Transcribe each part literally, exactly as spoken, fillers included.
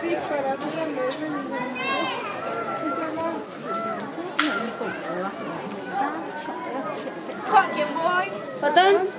어떤?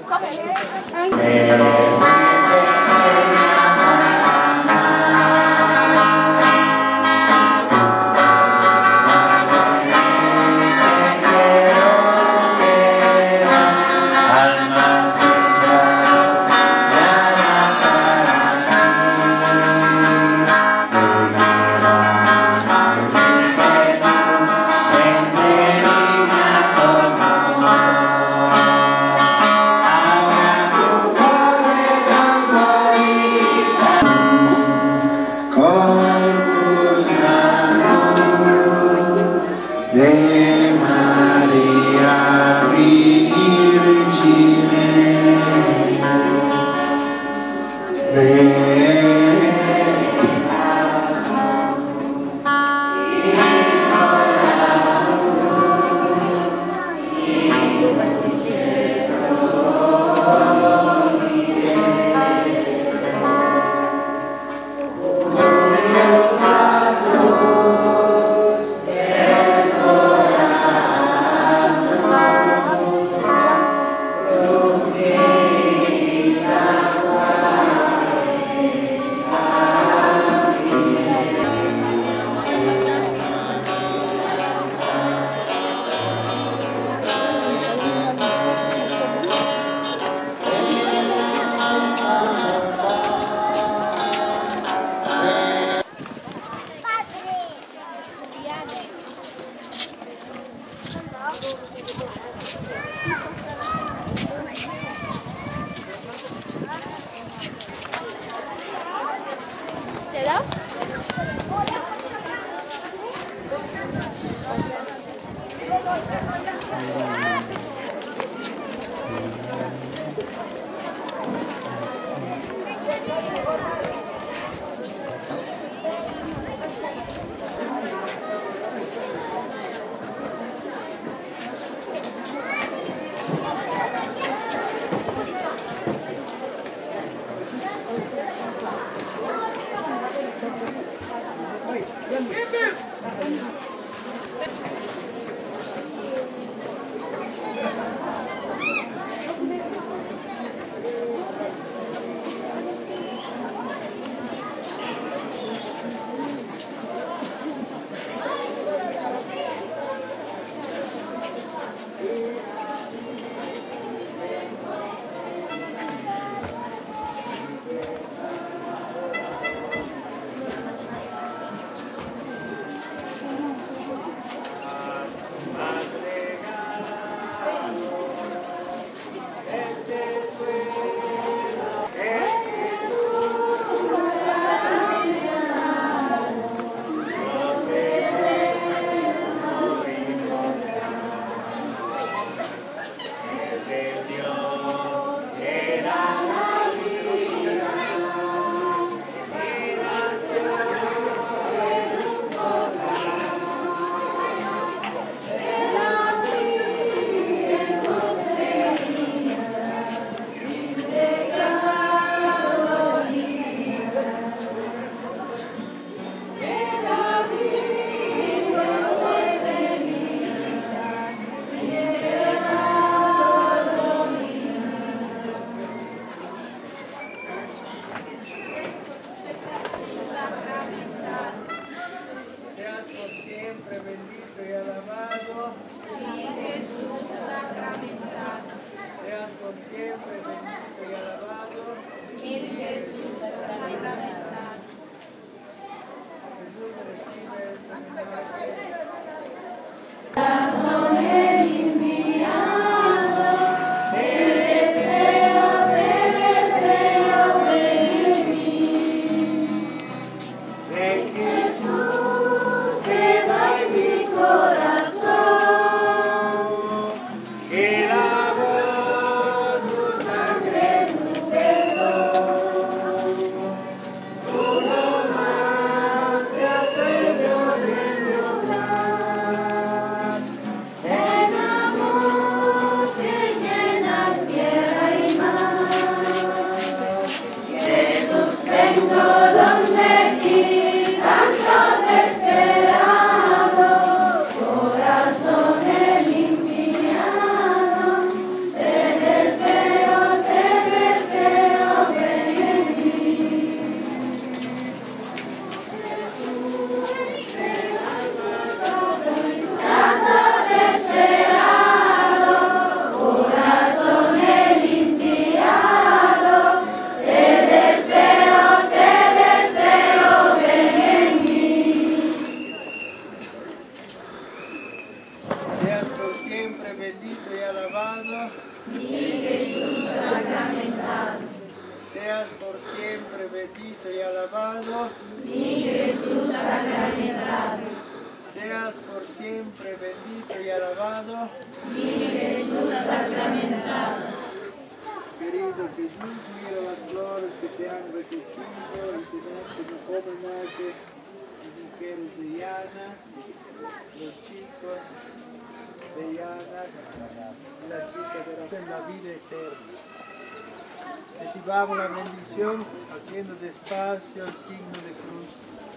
bendito y alabado. Mi Jesús sacramentado. Seas por siempre bendito y alabado. Mi Jesús sacramentado. Seas por siempre bendito y alabado. Mi Jesús sacramentado. Querido Jesús, mira las flores que te han recogido y te dan como homenaje las mujeres de llanas, los chicos de llanas y las chicas de la, de la vida eterna. Recibamos la bendición haciendo despacio el signo de cruz.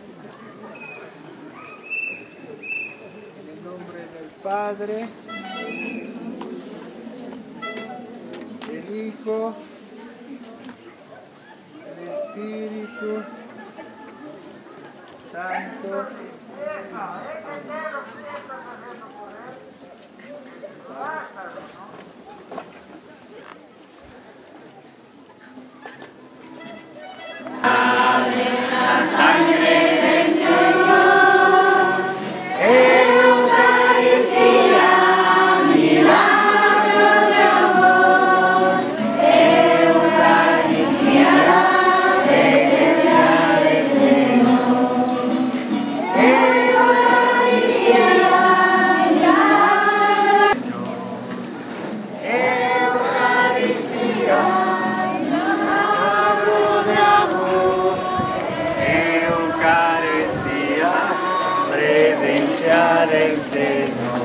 En el nombre del Padre, el Hijo, el Espíritu Santo. Del Señor,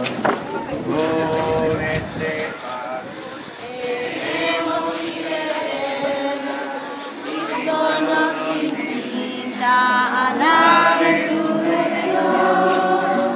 con este pan. Queremos creer, Cristo nos invita a la resurrección.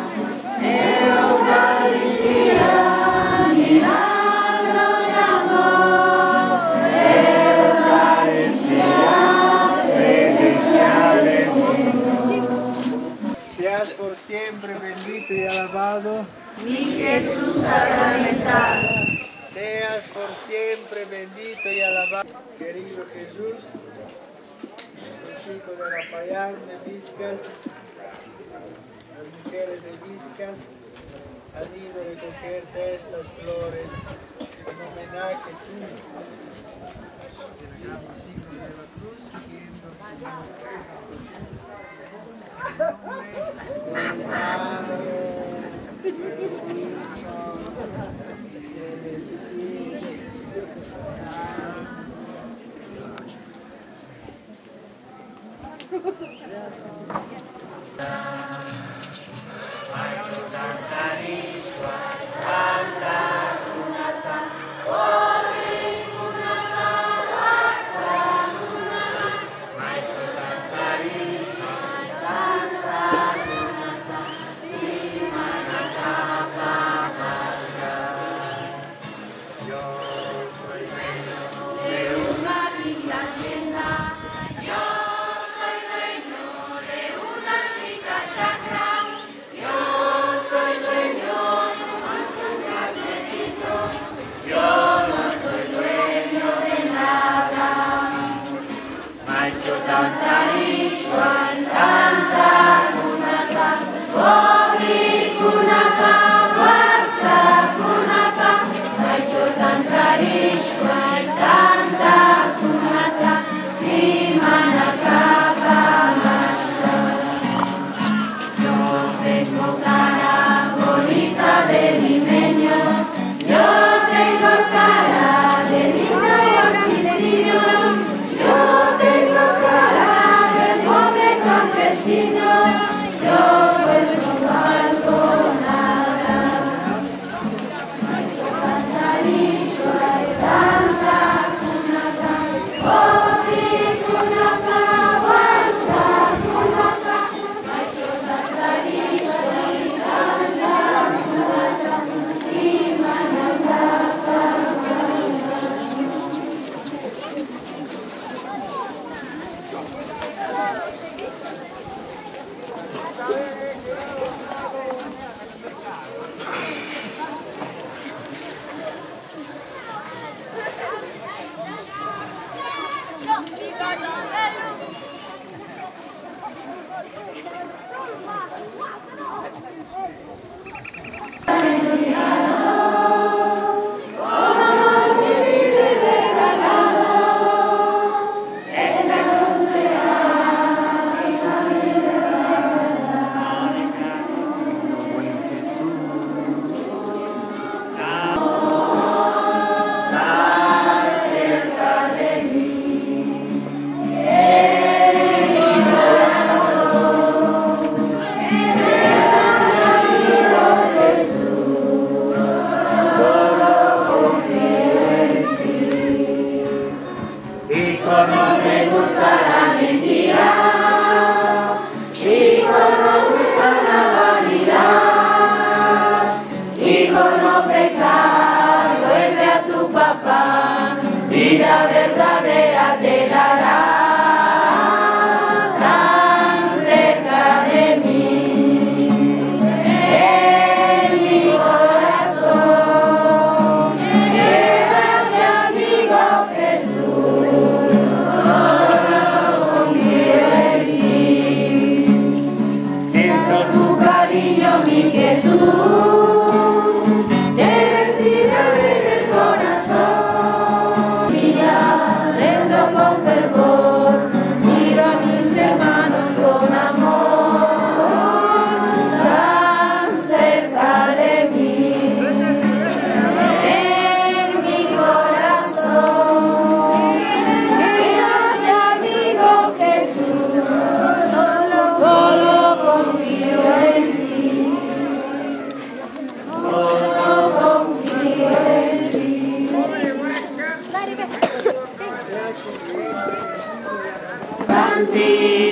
Eucaristía, milagro de amor. Eucaristía, presencia del Señor. Seas por siempre bendito y alabado. Mi Jesús sacramentado. Seas por siempre bendito y alabado. Querido Jesús, los chicos de la Payán de Vizcas, las mujeres de Vizcas, han ido a recogerte estas flores en homenaje tuyo. Dejamos signos de la cruz siguiendo el Señor. Del Padre, del Hijo, del Espíritu Yo soy dueño de pecar, vuelve a tu papá, vida verdadera te dará. Tan cerca de mí, en mi corazón, quédate amigo Jesús, solo confío en ti. Siento tu cariño, mi Jesús, te recibo desde el corazón. Mira, rezo con fervor, miro a mis hermanos con amor, tan cerca de mí, en mi corazón. Quédate amigo Jesús, solo confío en ti, solo confío en ti. Canti